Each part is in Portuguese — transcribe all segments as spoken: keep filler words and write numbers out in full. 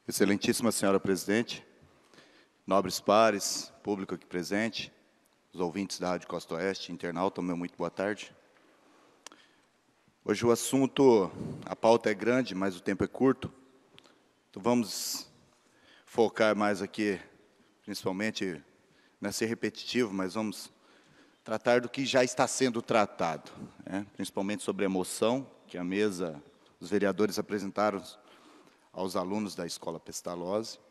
Excelentíssima senhora presidente, nobres pares, público aqui presente, os ouvintes da Rádio Costa Oeste, internauta, meu muito boa tarde. Hoje o assunto, a pauta é grande, mas o tempo é curto, então vamos focar mais aqui, principalmente, não é ser repetitivo, mas vamos tratar do que já está sendo tratado, né? Principalmente sobre a moção que a mesa, os vereadores apresentaram aos alunos da Escola Pestalozzi,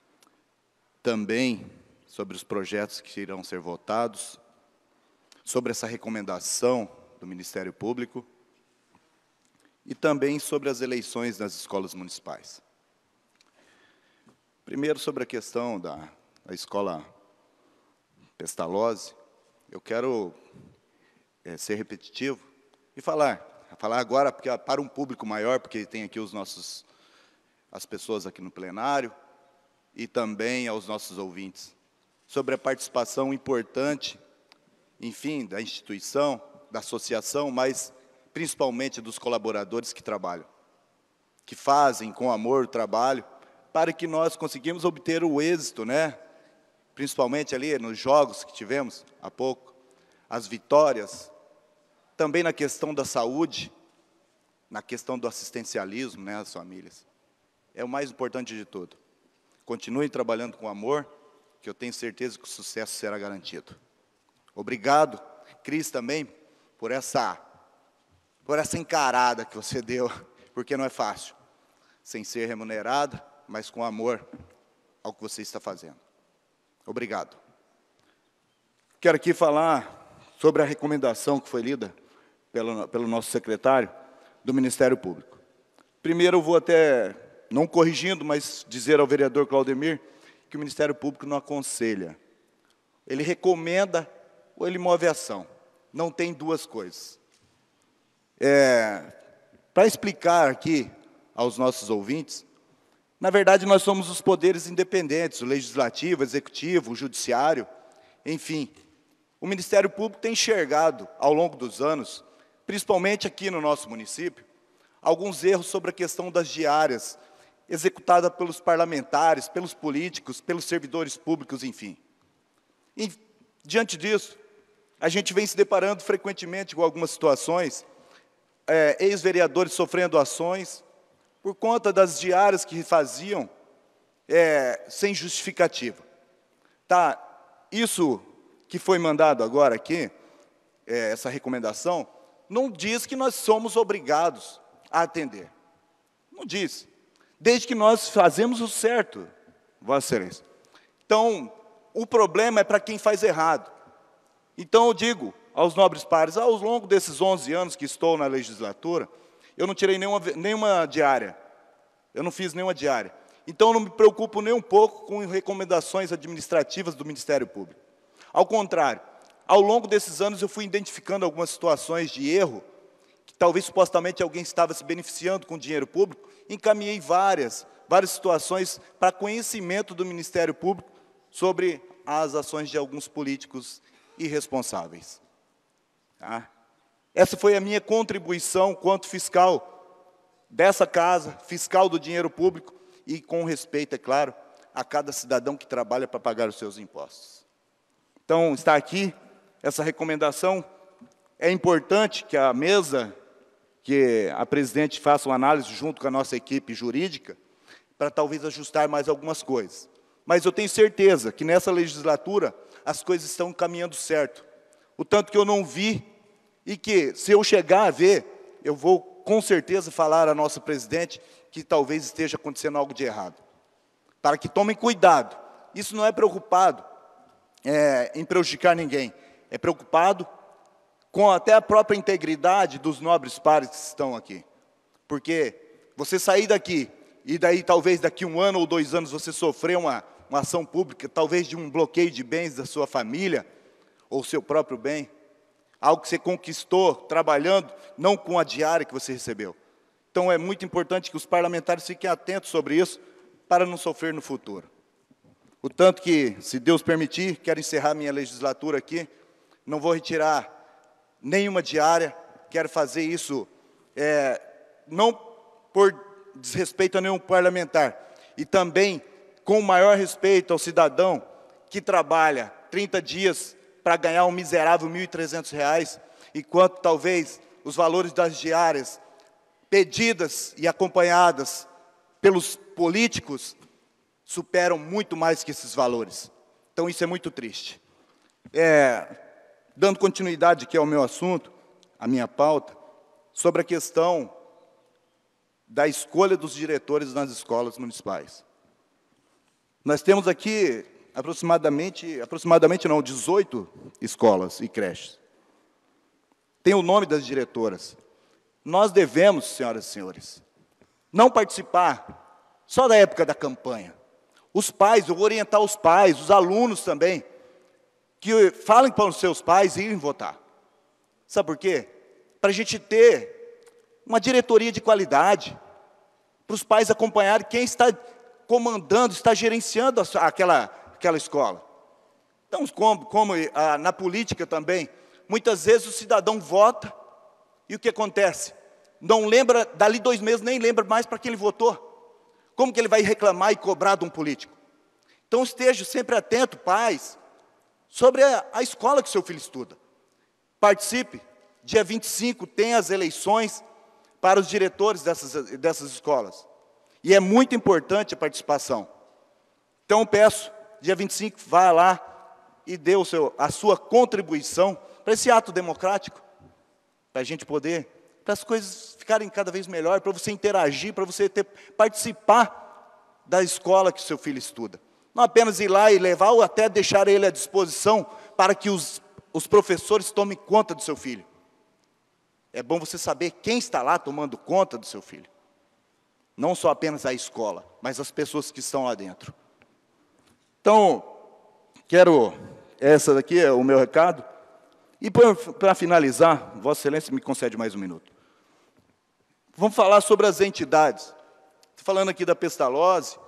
também sobre os projetos que irão ser votados, sobre essa recomendação do Ministério Público e também sobre as eleições nas escolas municipais. Primeiro, sobre a questão da, da Escola Pestalozzi, eu quero é, ser repetitivo e falar, falar agora porque, para um público maior, porque tem aqui os nossos as pessoas aqui no plenário e também aos nossos ouvintes, sobre a participação importante, enfim, da instituição, da associação, mas principalmente dos colaboradores que trabalham, que fazem com amor o trabalho, para que nós conseguimos obter o êxito, né? Principalmente ali nos jogos que tivemos há pouco, as vitórias, também na questão da saúde, na questão do assistencialismo, né, às famílias. É o mais importante de tudo. Continuem trabalhando com amor, que eu tenho certeza que o sucesso será garantido. Obrigado, Cris, também, por essa, por essa encarada que você deu, porque não é fácil, sem ser remunerada, mas com amor ao que você está fazendo. Obrigado. Quero aqui falar sobre a recomendação que foi lida pelo, pelo nosso secretário do Ministério Público. Primeiro, eu vou até... não corrigindo, mas dizer ao vereador Claudemir que o Ministério Público não aconselha. Ele recomenda ou ele move a ação. Não tem duas coisas. É, para explicar aqui aos nossos ouvintes, na verdade, nós somos os poderes independentes, o legislativo, o executivo, o judiciário, enfim. O Ministério Público tem enxergado, ao longo dos anos, principalmente aqui no nosso município, alguns erros sobre a questão das diárias, executada pelos parlamentares, pelos políticos, pelos servidores públicos, enfim. E, diante disso, a gente vem se deparando frequentemente com algumas situações, é, ex-vereadores sofrendo ações, por conta das diárias que faziam é, sem justificativa. Tá, isso que foi mandado agora aqui, é, essa recomendação, não diz que nós somos obrigados a atender. Não diz. Desde que nós fazemos o certo, Vossa Excelência. Então, o problema é para quem faz errado. Então, eu digo aos nobres pares, ao longo desses onze anos que estou na legislatura, eu não tirei nenhuma, nenhuma diária. Eu não fiz nenhuma diária. Então, eu não me preocupo nem um pouco com recomendações administrativas do Ministério Público. Ao contrário, ao longo desses anos, eu fui identificando algumas situações de erro, que talvez supostamente alguém estava se beneficiando com dinheiro público, encaminhei várias, várias situações para conhecimento do Ministério Público sobre as ações de alguns políticos irresponsáveis. Tá? Essa foi a minha contribuição quanto fiscal dessa casa, fiscal do dinheiro público, e com respeito, é claro, a cada cidadão que trabalha para pagar os seus impostos. Então, está aqui essa recomendação. É importante que a mesa, que a presidente faça uma análise junto com a nossa equipe jurídica, para talvez ajustar mais algumas coisas. Mas eu tenho certeza que nessa legislatura as coisas estão caminhando certo. O tanto que eu não vi, e que se eu chegar a ver, eu vou com certeza falar à nossa presidente que talvez esteja acontecendo algo de errado. Para que tomem cuidado. Isso não é preocupado é, em prejudicar ninguém. É preocupado com até a própria integridade dos nobres pares que estão aqui. Porque você sair daqui, e daí talvez daqui um ano ou dois anos você sofrer uma, uma ação pública, talvez de um bloqueio de bens da sua família, ou seu próprio bem, algo que você conquistou trabalhando, não com a diária que você recebeu. Então é muito importante que os parlamentares fiquem atentos sobre isso, para não sofrer no futuro. O tanto que, se Deus permitir, quero encerrar minha legislatura aqui, não vou retirar nenhuma diária, quero fazer isso, é, não por desrespeito a nenhum parlamentar, e também com maior respeito ao cidadão que trabalha trinta dias para ganhar um miserável mil e trezentos reais, enquanto talvez os valores das diárias pedidas e acompanhadas pelos políticos superam muito mais que esses valores. Então, isso é muito triste. É, dando continuidade aqui ao meu assunto, à minha pauta, sobre a questão da escolha dos diretores nas escolas municipais. Nós temos aqui aproximadamente, aproximadamente não, dezoito escolas e creches. Tem o nome das diretoras. Nós devemos, senhoras e senhores, não participar só da época da campanha. Os pais, eu vou orientar os pais, os alunos também, que falem para os seus pais irem votar. Sabe por quê? Para a gente ter uma diretoria de qualidade, para os pais acompanharem quem está comandando, está gerenciando a, aquela, aquela escola. Então, como, como a, na política também, muitas vezes o cidadão vota, e o que acontece? Não lembra, dali dois meses, nem lembra mais para quem ele votou. Como que ele vai reclamar e cobrar de um político? Então, esteja sempre atento, pais, sobre a, a escola que seu filho estuda. Participe. Dia vinte e cinco tem as eleições para os diretores dessas, dessas escolas. E é muito importante a participação. Então, eu peço, dia vinte e cinco, vá lá e dê o seu, a sua contribuição para esse ato democrático, para a gente poder, para as coisas ficarem cada vez melhor, para você interagir, para você ter, participar da escola que seu filho estuda. Não apenas ir lá e levar ou até deixar ele à disposição para que os, os professores tomem conta do seu filho. É bom você saber quem está lá tomando conta do seu filho. Não só apenas a escola, mas as pessoas que estão lá dentro. Então, quero, essa daqui é o meu recado. E para finalizar, Vossa Excelência me concede mais um minuto. Vamos falar sobre as entidades. Estou falando aqui da Pestalozzi,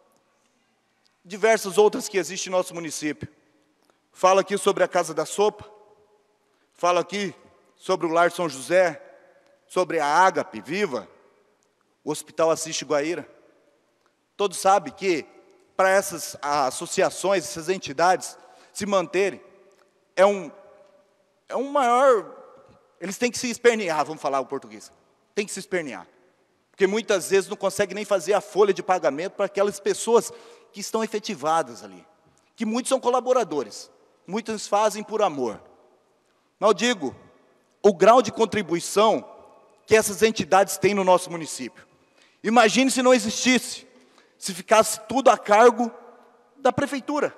diversas outras que existem no nosso município. Falo aqui sobre a Casa da Sopa, falo aqui sobre o Lar São José, sobre a Ágape Viva, o Hospital Assis Guaíra. Todos sabem que, para essas associações, essas entidades se manterem, é um, é um maior... Eles têm que se espernear, vamos falar o português. Tem que se espernear. Porque muitas vezes não consegue nem fazer a folha de pagamento para aquelas pessoas que estão efetivadas ali. Que muitos são colaboradores, muitos fazem por amor. Mas eu digo, o grau de contribuição que essas entidades têm no nosso município. Imagine se não existisse, se ficasse tudo a cargo da prefeitura.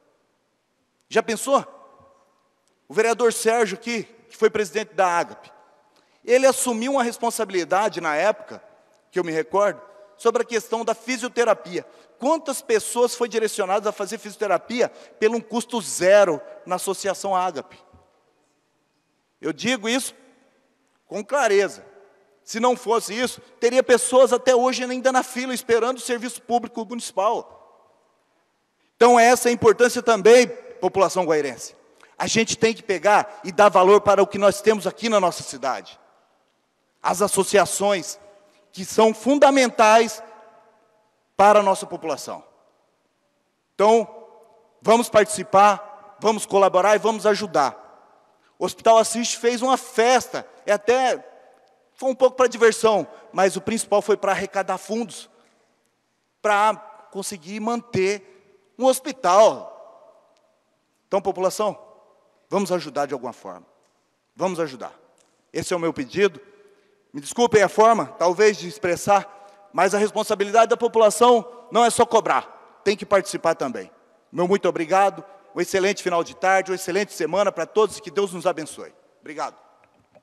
Já pensou? O vereador Sérgio aqui, que foi presidente da Ágape, ele assumiu uma responsabilidade na época, que eu me recordo, sobre a questão da fisioterapia. Quantas pessoas foi direcionadas a fazer fisioterapia pelo um custo zero na Associação Ágape? Eu digo isso com clareza. Se não fosse isso, teria pessoas até hoje ainda na fila, esperando o serviço público municipal. Então, essa é a importância também, população guairense. A gente tem que pegar e dar valor para o que nós temos aqui na nossa cidade. As associações que são fundamentais para a nossa população. Então, vamos participar, vamos colaborar e vamos ajudar. O Hospital Assis fez uma festa, é até... Foi um pouco para diversão, mas o principal foi para arrecadar fundos, para conseguir manter um hospital. Então, população, vamos ajudar de alguma forma. Vamos ajudar. Esse é o meu pedido. Me desculpem a forma, talvez, de expressar, mas a responsabilidade da população não é só cobrar, tem que participar também. Meu muito obrigado, um excelente final de tarde, uma excelente semana para todos e que Deus nos abençoe. Obrigado.